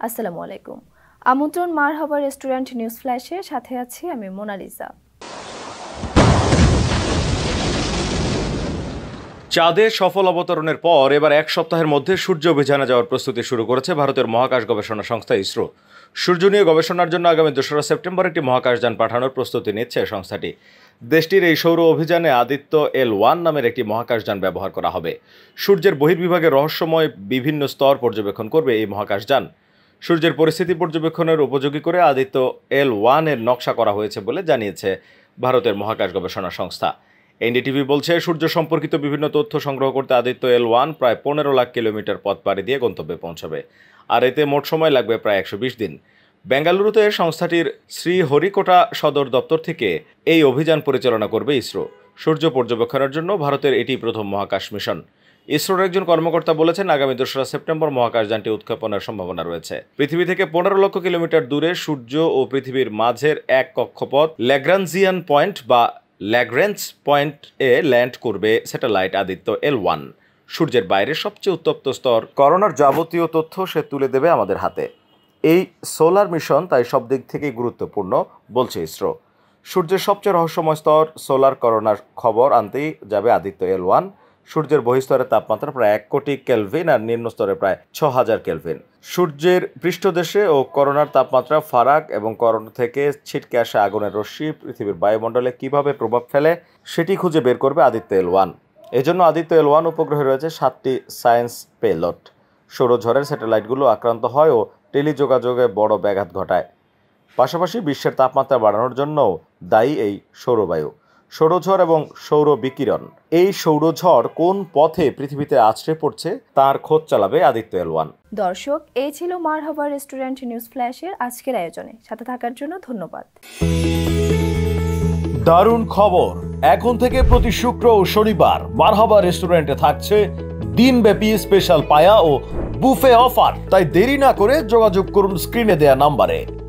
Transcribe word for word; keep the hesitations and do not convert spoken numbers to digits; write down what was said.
আসসালামু আলাইকুম। আমন্ত্রণ মারহাবা রেস্টুরেন্ট নিউজ ফ্ল্যাশে, সাথে আছি আমি মোনালিসা। চাঁদে সফল অবতরণের পর এবার এক সপ্তাহের মধ্যে সূর্য অভিযানে যাওয়ার প্রস্তুতি শুরু করেছে ভারতের মহাকাশ গবেষণা সংস্থা ইসরো। সূর্য নিয়ে গবেষণার জন্য আগামী দোসরা সেপ্টেম্বর একটি মহাকাশযান পাঠানোর প্রস্তুতি নিচ্ছে সংস্থাটি। দেশটির এই সৌর অভিযানে আদিত্য এল ওয়ান নামের একটি মহাকাশযান ব্যবহার করা হবে। সূর্যের বহির্বিভাগের রহস্যময় বিভিন্ন স্তর পর্যবেক্ষণ করবে এই মহাকাশযান। সূর্যের পরিস্থিতি পর্যবেক্ষণের উপযোগী করে আদিত্য এল ওয়ান এর নকশা করা হয়েছে বলে জানিয়েছে ভারতের মহাকাশ গবেষণা সংস্থা। এনডিটিভি বলছে, সূর্য সম্পর্কিত বিভিন্ন তথ্য সংগ্রহ করতে আদিত্য এল ওয়ান প্রায় পনেরো লাখ কিলোমিটার পথ পাড়ি দিয়ে গন্তব্যে পৌঁছাবে, আর এতে মোট সময় লাগবে প্রায় একশো বিশ দিন। বেঙ্গালুরুতে সংস্থাটির শ্রীহরিকোটা সদর দপ্তর থেকে এই অভিযান পরিচালনা করবে ইসরো। সূর্য পর্যবেক্ষণের জন্য ভারতের এটি প্রথম মহাকাশ মিশন। ইসরোর একজন কর্মকর্তা বলেছেন, আগামী দোসরা সেপ্টেম্বর মহাকাশযানটি উৎক্ষেপণের সম্ভাবনা রয়েছে। পৃথিবী থেকে পনেরো লক্ষ কিলোমিটার দূরে সূর্য ও পৃথিবীর মাঝের এক কক্ষপথ ল্যাগ্রাঞ্জিয়ান পয়েন্ট বা ল্যাগ্রেঞ্জ পয়েন্ট এ ল্যান্ড করবে স্যাটেলাইট আদিত্য এল ওয়ান। সূর্যের বাইরের সবচেয়ে উত্তপ্ত স্তর করোনার যাবতীয় তথ্য সে তুলে দেবে আমাদের হাতে। এই সোলার মিশন তাই সব দিক থেকেই গুরুত্বপূর্ণ বলছে ইসরো। সূর্যের সবচেয়ে রহস্যময় স্তর সোলার করোনার খবর আনতেই যাবে আদিত্য এল ওয়ান। সূর্যের বহিস্তরের তাপমাত্রা প্রায় এক কোটি কেলভিন আর নিম্ন স্তরে প্রায় ছ হাজার কেলভিন। সূর্যের পৃষ্ঠদেশে ও করোনার তাপমাত্রা ফারাক এবং করোনা থেকে ছিটকে আসা আগুনের রশ্মি পৃথিবীর বায়ুমণ্ডলে কিভাবে প্রভাব ফেলে সেটি খুঁজে বের করবে আদিত্য এল ওয়ান। এজন্য আদিত্য এল ওয়ান উপগ্রহে রয়েছে সাতটি সায়েন্স পেলট। সৌরঝড়ের স্যাটেলাইটগুলো আক্রান্ত হয় ও টেলিযোগাযোগে বড় ব্যাঘাত ঘটায়। পাশাপাশি বিশ্বের তাপমাত্রা বাড়ানোর জন্যও দায়ী এই সৌরবায়ু, সৌরঝড় এবং সৌর বিকিরণ। এই সৌরঝড় কোন পথে পৃথিবীতে আছড়ে পড়ছে তার খোঁজ চালাবে আদিত্য এল ওয়ান। দর্শক, এই ছিল মারহাবা রেস্টুরেন্ট নিউজ ফ্ল্যাশের আজকের আয়োজনে। সাথে থাকার জন্য ধন্যবাদ। দারুণ খবর! এখন থেকে প্রতি শুক্র ও শনিবার মারহাবা রেস্টুরেন্টে থাকছে দিনব্যাপী স্পেশাল পায়া ও বুফে অফার। তাই দেরি না করে যোগাযোগ করুন স্ক্রিনে দেয়া নাম্বারে।